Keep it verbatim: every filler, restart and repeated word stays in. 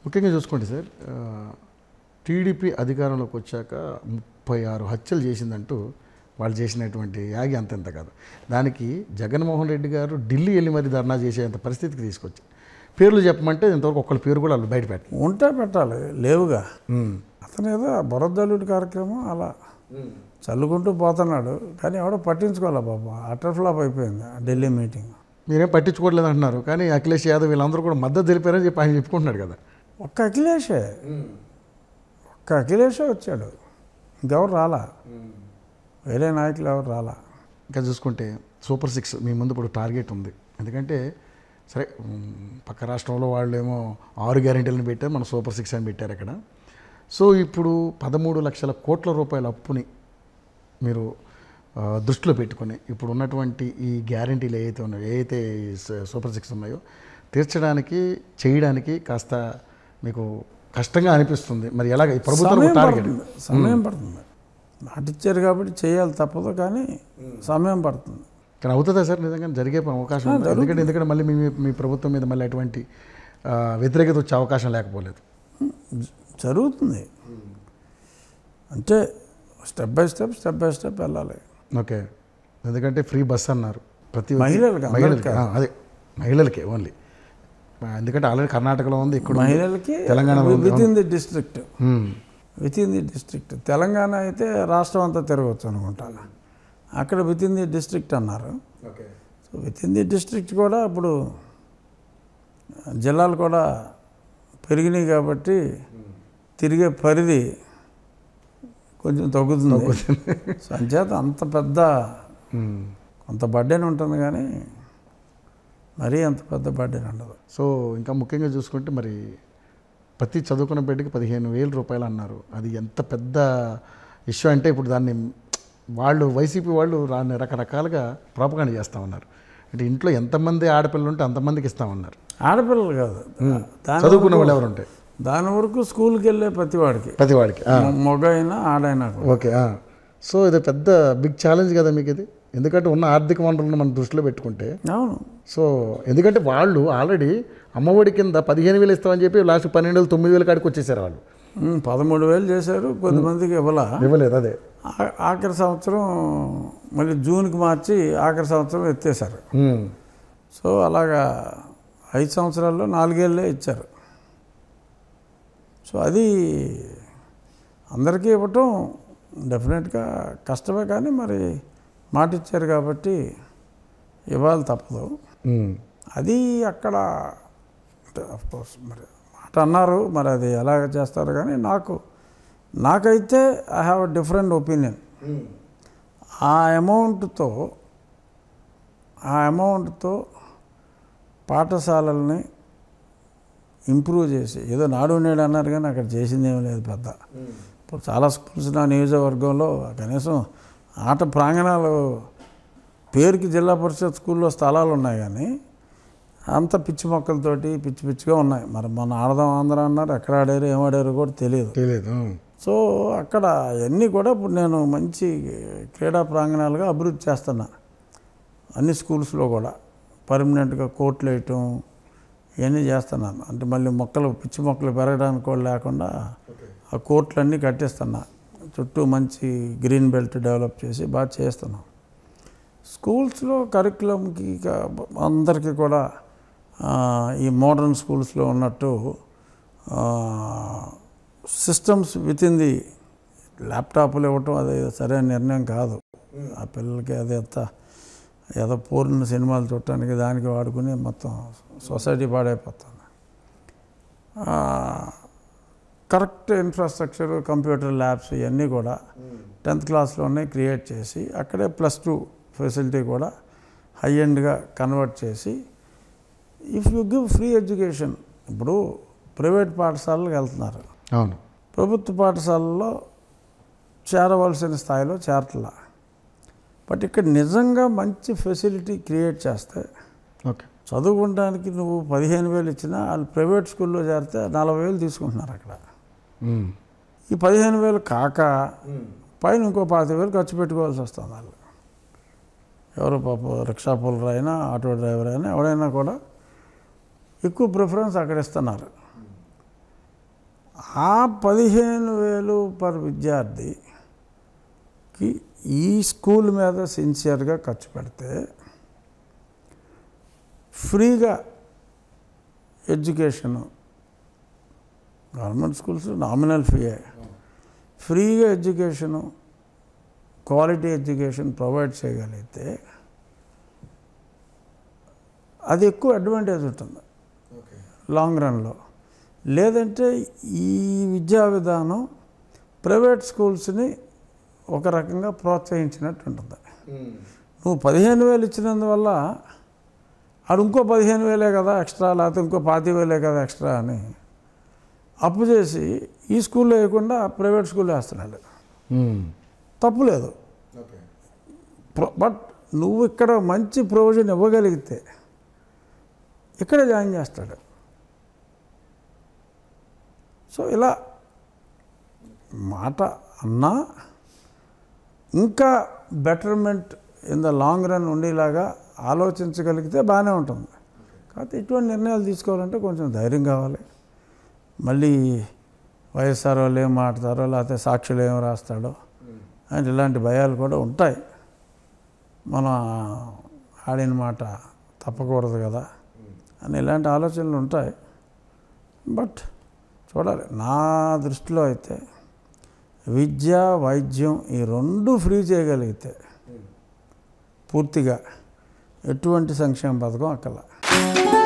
ముఖ్యంగా చూసుకోండి sir, TDP అధికారంలోకి వచ్చాక ముప్పై ఆరు హత్యలు చేసిందంటూ వాళ్ళు చేసినటువంటి యాగి అంతెంత కాదు. దానికి జగన్మోహన్ రెడ్డి గారు ఢిల్లీ వెళ్ళి మరి ధర్నా చేసేంత పరిస్థితికి తీసుకొచ్చి పేర్లు చెప్పమంటే ఇంతవరకు ఒక్కళ్ళ పేరు కూడా వాళ్ళు బయట పెట్టాలి. ఉంటే పెట్టాలి, లేవుగా. అతను ఏదో బురదల్లుడి కార్యక్రమం అలా చల్లుకుంటూ పోతున్నాడు, కానీ ఎవడో పట్టించుకోవాలి బాబా. అటర్ ఫ్లాప్ అయిపోయింది ఢిల్లీ మీటింగ్. మీరేం పట్టించుకోవట్లేదు అంటున్నారు, కానీ అఖిలేష్ యాదవ్ వీళ్ళందరూ కూడా మద్దతు తెలిపారని చెప్పి ఆయన చెప్పుకుంటున్నాడు కదా. ఒక్క అఖిలేషే ఒక్క అఖిలేషే వచ్చాడు, ఇంకెవరు రాలా, వేరే నాయకులు ఎవరు రాలా. ఇంకా చూసుకుంటే సూపర్ సిక్స్ మీ ముందు ఇప్పుడు టార్గెట్ ఉంది. ఎందుకంటే సరే పక్క రాష్ట్రంలో వాళ్ళు ఏమో ఆరు గ్యారెంటీలను పెట్టారు, మన సూపర్ సిక్స్ అని పెట్టారు అక్కడ. సో ఇప్పుడు పదమూడు లక్షల కోట్ల రూపాయల అప్పుని మీరు దృష్టిలో పెట్టుకుని ఇప్పుడు ఉన్నటువంటి ఈ గ్యారెంటీలు ఏవైతే ఉన్నాయో, ఏవైతే సూపర్ సిక్స్ ఉన్నాయో తీర్చడానికి చేయడానికి కాస్త మీకు కష్టంగా అనిపిస్తుంది. మరి ఎలాగ ఈ ప్రభుత్వం టార్గెట్? సమయం పడుతుంది, నాటిచ్చారు కాబట్టి చేయాలి తప్పదు, కానీ సమయం పడుతుంది. కానీ అవుతుందా సార్ నిజంగా జరిగే అవకాశం? ఎందుకంటే ఎందుకంటే మళ్ళీ మీ మీ ప్రభుత్వం మీద మళ్ళీ అటువంటి వ్యతిరేకత వచ్చే అవకాశం లేకపోలేదు. జరుగుతుంది అంటే step by step step by step వెళ్ళాలి. ఓకే, ఎందుకంటే ఫ్రీ బస్ అన్నారు ప్రతి మహిళలకి మహిళలకి అదే మహిళలకి ఓన్లీ. ఎందుకంటే ఆల్రెడీ కర్ణాటకలో ఉంది, ఇక్కడ మహిళలకి Telangana within the district within the district. Telangana అయితే రాష్ట్రం అంతా తిరగవచ్చు అనుకుంటాను, అక్కడ విత్ ఇన్ ది డిస్ట్రిక్ట్ అన్నారు. So within the district కూడా ఇప్పుడు జిల్లాలు కూడా పెరిగినాయి కాబట్టి తిరిగే పరిధి కొంచెం తగ్గుతుంది. సో అంచేత అంత పెద్ద కొంత బర్డెన్ ఉంటుంది, కానీ మరీ అంత పెద్ద బర్డెన్ ఉండదు. సో ఇంకా ముఖ్యంగా చూసుకుంటే మరి ప్రతి చదువుకున్న బిడ్డకి పదిహేను వేల రూపాయలు అన్నారు. అది ఎంత పెద్ద ఇష్యూ అంటే ఇప్పుడు దాన్ని వాళ్ళు వైసీపీ వాళ్ళు రాని రకరకాలుగా ప్రాపగాండా చేస్తూ ఉన్నారు. అంటే ఇంట్లో ఎంతమంది ఆడపిల్లలు ఉంటే అంతమందికి ఇస్తామన్నారు. ఆడపిల్లలు కాదు, చదువుకున్న వాళ్ళు ఎవరు ఉంటాయి దాని వరకు స్కూల్కి వెళ్ళే ప్రతివాడికి ప్రతివాడికి మగ అయినా ఆడైనా. ఓకే, సో ఇది పెద్ద బిగ్ ఛాలెంజ్ కదా మీకు ఇది, ఎందుకంటే ఉన్న ఆర్థిక వనరులను మనం దృష్టిలో పెట్టుకుంటే. అవును, సో ఎందుకంటే వాళ్ళు ఆల్రెడీ అమ్మఒడి కింద పదిహేను వేలు ఇస్తామని చెప్పి లాస్ట్ పన్నెండు వేలు తొమ్మిది వేల కాడికి వచ్చేసారు వాళ్ళు. పదమూడు వేలు చేశారు, కొంతమందికి ఇవ్వలా ఇవ్వలేదు. అదే ఆఖరి సంవత్సరం మళ్ళీ జూన్కి మార్చి ఆఖరి సంవత్సరం ఎత్తేసారు. సో అలాగా ఐదు సంవత్సరాల్లో నాలుగేళ్ళే ఇచ్చారు. సో అది అందరికీ ఇవ్వటం డెఫినెట్గా కష్టమే, కానీ మరి మాట ఇచ్చారు కాబట్టి ఇవ్వాలి తప్పదు. అది అక్కడ అఫ్కోర్స్ మరి మాట అన్నారు, మరి అది ఎలాగ చేస్తారు. కానీ నాకు నాకైతే I have a different opinion. ఆ అమౌంట్తో ఆ అమౌంట్తో పాఠశాలల్ని ఇంప్రూవ్ చేసి, ఏదో నాడు నేడు అన్నారు కానీ అక్కడ చేసింది ఏమీ లేదు పెద్ద. ఇప్పుడు చాలా స్కూల్స్ నా నియోజకవర్గంలో కనీసం ఆట ప్రాంగణాలు పేరుకి జిల్లా పరిషత్ స్కూల్లో స్థలాలు ఉన్నాయి, కానీ అంత పిచ్చి మొక్కలతోటి పిచ్చి పిచ్చిగా ఉన్నాయి. మరి మన ఆడదాం ఆంధ్ర అన్నారు, ఎక్కడ ఆడారు ఏం ఆడారు కూడా తెలియదు తెలియదు సో అక్కడ అన్నీ కూడా ఇప్పుడు నేను మంచి క్రీడా ప్రాంగణాలుగా అభివృద్ధి చేస్తున్నా. అన్ని స్కూల్స్లో కూడా పర్మనెంట్గా కోర్టులు వేయటం ఇవన్నీ చేస్తున్నాను. అంటే మళ్ళీ మొక్కలు పిచ్చి మొక్కలు పెరగడానికి కూడా లేకుండా ఆ కోర్టులన్నీ కట్టిస్తున్నా, చుట్టూ మంచి గ్రీన్ బెల్ట్ డెవలప్ చేసి బాగా చేస్తున్నాం. స్కూల్స్లో కరికులంకి అందరికీ కూడా ఈ మోడర్న్ స్కూల్స్లో ఉన్నట్టు సిస్టమ్స్ విత్ ఇన్ ది ల్యాప్టాప్లు ఇవ్వటం అది సరైన నిర్ణయం కాదు. ఆ పిల్లలకి అది ఎంత ఏదో పూర్ణ సినిమాలు చూడటానికి దానికి వాడుకుని మొత్తం సొసైటీ పాడైపోతుంది. కరెక్ట్ ఇన్ఫ్రాస్ట్రక్చర్, కంప్యూటర్ ల్యాబ్స్ ఇవన్నీ కూడా టెన్త్ క్లాస్లోనే క్రియేట్ చేసి అక్కడే ప్లస్ టూ ఫెసిలిటీ కూడా హై ఎండ్గా కన్వర్ట్ చేసి, if you give free education. ఇప్పుడు ప్రైవేట్ పాఠశాలలకు వెళ్తున్నారు, అవును, ప్రభుత్వ పాఠశాలలో చేరవలసిన స్థాయిలో చేరట్లా. బట్ ఇక్కడ నిజంగా మంచి ఫెసిలిటీ క్రియేట్ చేస్తే, ఓకే, చదువుకోవడానికి నువ్వు పదిహేను వేలు ఇచ్చినా వాళ్ళు ప్రైవేట్ స్కూల్లో చేరితే నలభై వేలు తీసుకుంటున్నారు అక్కడ. ఈ పదిహేను వేలు కాక పైన ఇంకో పాతిక వేలు ఖర్చు పెట్టుకోవాల్సి వస్తుంది వాళ్ళు. ఎవరు పాప రిక్షా పుల్లర్ అయినా ఆటో డ్రైవర్ అయినా ఎవరైనా కూడా ఎక్కువ ప్రిఫరెన్స్ అక్కడ ఇస్తున్నారు. ఆ పదిహేను వేలు పర్ విద్యార్థికి ఈ స్కూల్ మీద సిన్సియర్గా ఖర్చు పెడితే ఫ్రీగా ఎడ్యుకేషను, గవర్నమెంట్ స్కూల్స్ నామినల్ ఫీయే, ఫ్రీగా ఎడ్యుకేషను, క్వాలిటీ ఎడ్యుకేషన్ ప్రొవైడ్ చేయగలిగితే అది ఎక్కువ అడ్వాంటేజ్ ఉంటుంది లాంగ్ రన్లో. లేదంటే ఈ విద్యా విధానం ప్రైవేట్ స్కూల్స్ని ఒక రకంగా ప్రోత్సహించినట్టు ఉంటుంది. నువ్వు పదిహేను వేలు ఇచ్చినందువల్ల అది ఇంకో పదిహేను వేలే కదా ఎక్స్ట్రా, లేకపోతే ఇంకో పాతి వేలే కదా ఎక్స్ట్రా అని అప్పు చేసి ఈ స్కూల్లో వేయకుండా ప్రైవేట్ స్కూల్లో వేస్తున్నాడు. తప్పు లేదు. బట్ నువ్వు ఇక్కడ మంచి ప్రొవిజన్ ఇవ్వగలిగితే ఇక్కడే జాయిన్ చేస్తాడు. సో ఇలా మాట అన్నా ఇంకా betterment in the long run ఉండేలాగా ఆలోచించగలిగితే బాగానే ఉంటుంది. కాకపోతే ఇటువంటి నిర్ణయాలు తీసుకోవాలంటే కొంచెం ధైర్యం కావాలి. మళ్ళీ వైఎస్ఆర్ వాళ్ళు ఏం మాట్లాడతారో, లేకపోతే సాక్షులు ఏం రాస్తాడో అండ్ ఇలాంటి భయాలు కూడా ఉంటాయి. మనం ఆడిన మాట తప్పకూడదు కదా అని ఇలాంటి ఆలోచనలు ఉంటాయి. బట్ చూడాలి. నా దృష్టిలో అయితే విద్య, వైద్యం ఈ రెండు ఫ్రీ చేయగలిగితే పూర్తిగా ఎటువంటి సంక్షేమ పథకం అక్కర్లా.